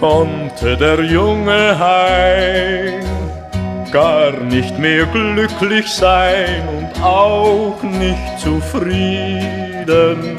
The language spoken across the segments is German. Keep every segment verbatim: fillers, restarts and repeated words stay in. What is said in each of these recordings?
konnte der junge Hein gar nicht mehr glücklich sein und auch nicht zufrieden.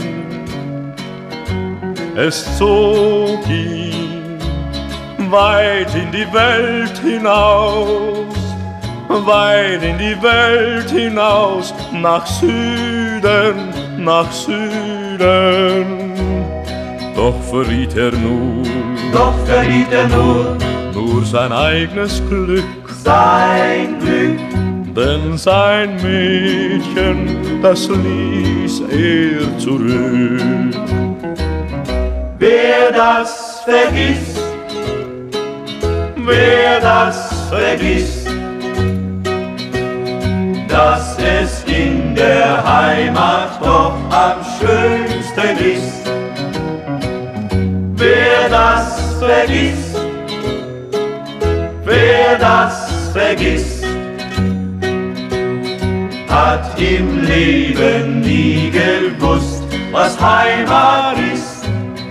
Es zog ihn weit in die Welt hinaus, weit in die Welt hinaus, nach Süden, nach Süden. Doch verriet er nur, doch verriet er nur, nur sein eigenes Glück, sein Glück. Denn sein Mädchen, das ließ er zurück. Wer das vergisst, wer das vergisst, dass es in der Heimat doch am schönsten ist. Wer das vergisst, wer das vergisst, hat im Leben nie gewusst, was Heimat ist.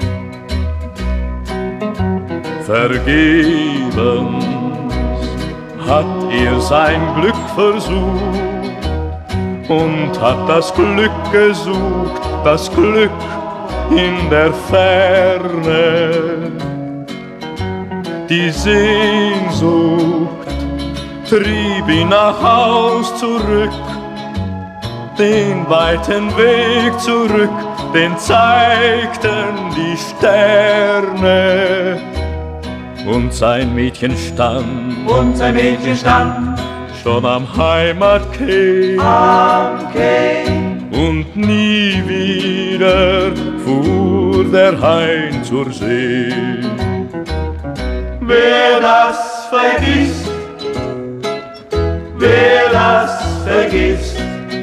Vergebens hat er sein Glück versucht und hat das Glück gesucht, das Glück in der Ferne. Die Sehnsucht trieb ihn nach Haus zurück, den weiten Weg zurück, den zeigten die Sterne. Und sein Mädchen stand, und sein Mädchen stand schon am Heimatquai, am Quai. Und nie wieder fuhr der Hein zur See. Wer das vergisst, wer das vergisst,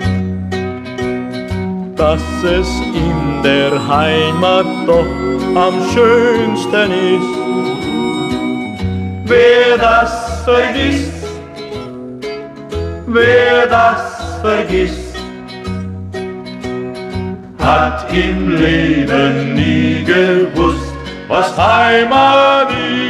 dass es in der Heimat doch am schönsten ist. Wer das vergisst, wer das vergisst, hat im Leben nie gewusst, was Heimat ist.